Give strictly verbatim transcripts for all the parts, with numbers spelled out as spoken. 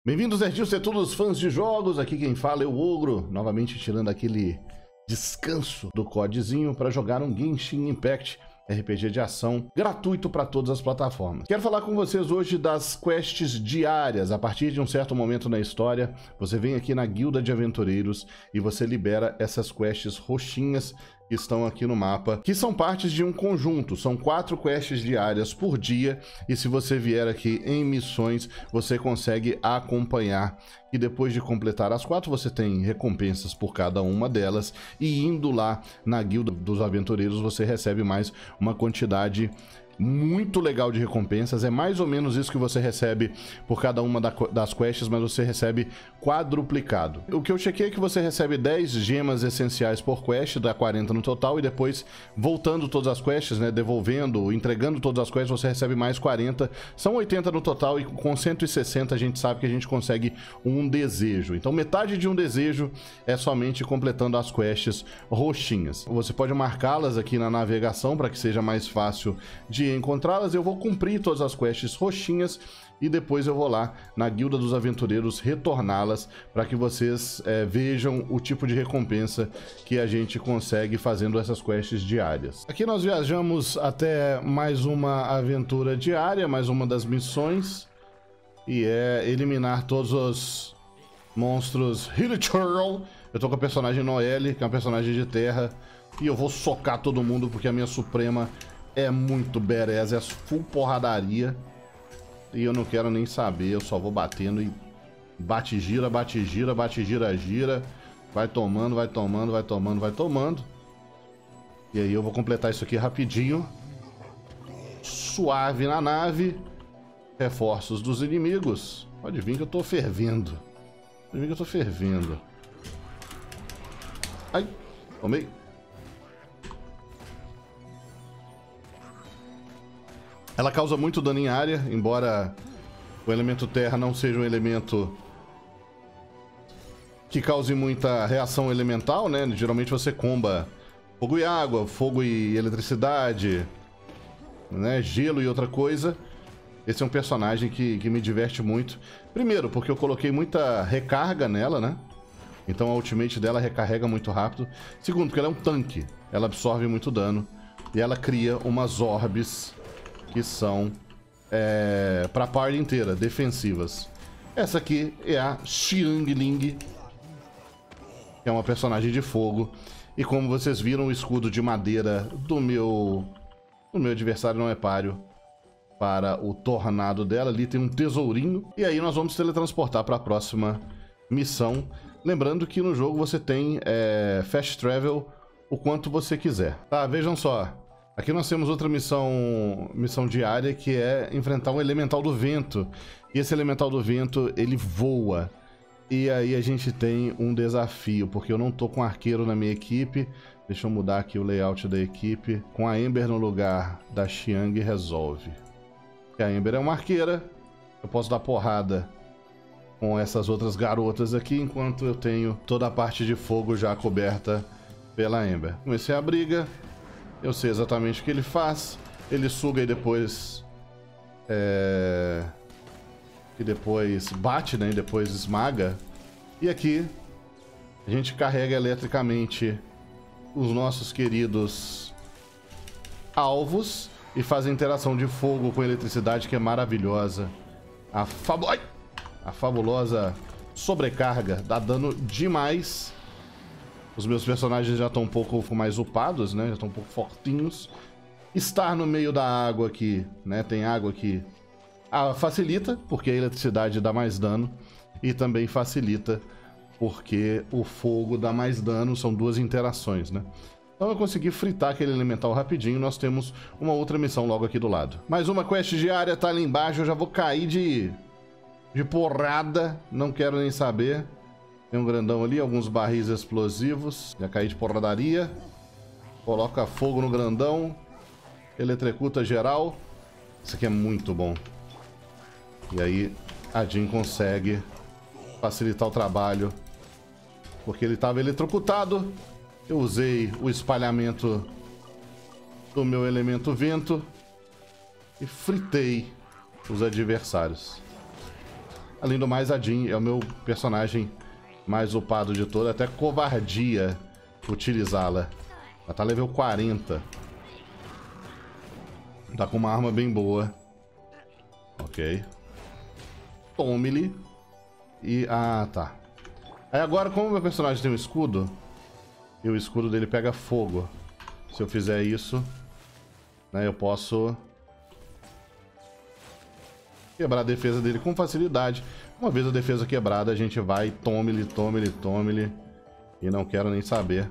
Bem-vindos, nerdinhos e todos os fãs de jogos, aqui quem fala é o Ogro, novamente tirando aquele descanso do codezinho para jogar um Genshin Impact R P G de ação gratuito para todas as plataformas. Quero falar com vocês hoje das quests diárias. A partir de um certo momento na história, você vem aqui na Guilda de Aventureiros e você libera essas quests roxinhas que estão aqui no mapa, que são partes de um conjunto. São quatro quests diárias por dia e se você vier aqui em missões, você consegue acompanhar. E depois de completar as quatro, você tem recompensas por cada uma delas e indo lá na Guilda dos Aventureiros, você recebe mais uma quantidade muito legal de recompensas. É mais ou menos isso que você recebe por cada uma das quests, mas você recebe quadruplicado. O que eu chequei é que você recebe dez gemas essenciais por quest, dá quarenta no total, e depois, voltando todas as quests, né, devolvendo, entregando todas as quests, você recebe mais quarenta. São oitenta no total, e com cento e sessenta a gente sabe que a gente consegue um desejo. Então metade de um desejo é somente completando as quests roxinhas. Você pode marcá-las aqui na navegação para que seja mais fácil de encontrá-las. Eu vou cumprir todas as quests roxinhas e depois eu vou lá na Guilda dos Aventureiros retorná-las para que vocês é, vejam o tipo de recompensa que a gente consegue fazendo essas quests diárias. Aqui nós viajamos até mais uma aventura diária, mais uma das missões, e é eliminar todos os monstros Hilichurl. Eu tô com a personagem Noelle, que é uma personagem de terra, e eu vou socar todo mundo porque a minha suprema é muito badass, é full porradaria. E eu não quero nem saber, eu só vou batendo e bate, gira, bate, gira, bate, gira, gira. Vai tomando, vai tomando, vai tomando, vai tomando. E aí eu vou completar isso aqui rapidinho. Suave na nave. Reforços dos inimigos. Pode vir que eu tô fervendo. Pode vir que eu tô fervendo. Ai, tomei. Ela causa muito dano em área, embora o elemento terra não seja um elemento que cause muita reação elemental, né? Geralmente você comba fogo e água, fogo e eletricidade, né? Gelo e outra coisa. Esse é um personagem que, que me diverte muito. Primeiro, porque eu coloquei muita recarga nela, né? Então a ultimate dela recarrega muito rápido. Segundo, porque ela é um tanque. Ela absorve muito dano. E ela cria umas orbes que são é, para a party inteira, defensivas. Essa aqui é a Xiangling, que é uma personagem de fogo. E como vocês viram, o escudo de madeira do meu, do meu adversário não é páreo para o tornado dela. Ali tem um tesourinho. E aí nós vamos teletransportar para a próxima missão. Lembrando que no jogo você tem é, fast travel o quanto você quiser. Tá, vejam só. Aqui nós temos outra missão, missão diária, que é enfrentar um elemental do vento. E esse elemental do vento, ele voa. E aí a gente tem um desafio, porque eu não tô com arqueiro na minha equipe. Deixa eu mudar aqui o layout da equipe. Com a Ember no lugar da Xiang, resolve. Porque a Ember é uma arqueira. Eu posso dar porrada com essas outras garotas aqui, enquanto eu tenho toda a parte de fogo já coberta pela Ember. Comecei a briga. Eu sei exatamente o que ele faz. Ele suga e depois... É... E depois bate, né? E depois esmaga. E aqui a gente carrega eletricamente os nossos queridos alvos e faz a interação de fogo com eletricidade, que é maravilhosa. A, fabu... a fabulosa sobrecarga dá dano demais. Os meus personagens já estão um pouco mais upados, né? Já estão um pouco fortinhos. Estar no meio da água aqui, né? Tem água aqui. Ah, facilita, porque a eletricidade dá mais dano. E também facilita, porque o fogo dá mais dano. São duas interações, né? Então eu consegui fritar aquele elemental rapidinho. Nós temos uma outra missão logo aqui do lado. Mais uma quest diária tá ali embaixo. Eu já vou cair de, de porrada. Não quero nem saber. Tem um grandão ali, alguns barris explosivos. Já caí de porradaria. Coloca fogo no grandão. Eletrocuta geral. Isso aqui é muito bom. E aí a Jean consegue facilitar o trabalho, porque ele estava eletrocutado. Eu usei o espalhamento do meu elemento vento e fritei os adversários. Além do mais, a Jean é o meu personagem mais upado de todo. Até covardia utilizá-la. Ela tá level quarenta. Tá com uma arma bem boa. Ok. Tome-lhe. E... Ah, tá. Aí agora, como meu personagem tem um escudo, e o escudo dele pega fogo. Se eu fizer isso, né, eu posso quebrar a defesa dele com facilidade. Uma vez a defesa quebrada, a gente vai, tome-lhe, tome-lhe, tome-lhe. E não quero nem saber.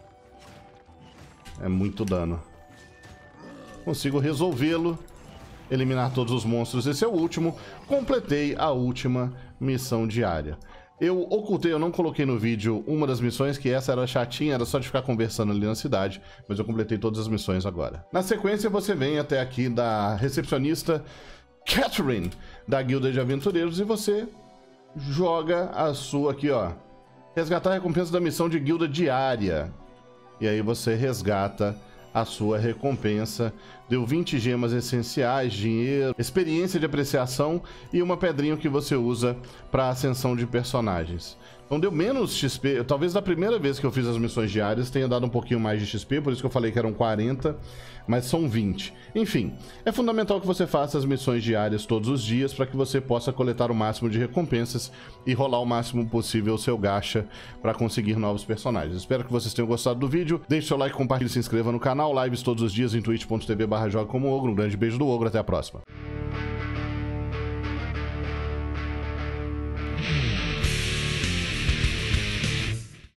É muito dano. Consigo resolvê-lo. Eliminar todos os monstros. Esse é o último. Completei a última missão diária. Eu ocultei, eu não coloquei no vídeo uma das missões, que essa era chatinha, era só de ficar conversando ali na cidade, mas eu completei todas as missões agora. Na sequência, você vem até aqui da recepcionista Catherine, da Guilda de Aventureiros, e você joga a sua aqui, ó. Resgatar a recompensa da missão de guilda diária. E aí você resgata a sua recompensa. Deu vinte gemas essenciais, dinheiro, experiência de apreciação e uma pedrinha que você usa para ascensão de personagens. Então deu menos X P, talvez da primeira vez que eu fiz as missões diárias tenha dado um pouquinho mais de X P, por isso que eu falei que eram quarenta, mas são vinte. Enfim, é fundamental que você faça as missões diárias todos os dias para que você possa coletar o máximo de recompensas e rolar o máximo possível o seu gacha para conseguir novos personagens. Espero que vocês tenham gostado do vídeo, deixe seu like, compartilhe, se inscreva no canal, lives todos os dias em twitch ponto tv barra joga como ogro. Um grande beijo do ogro, até a próxima.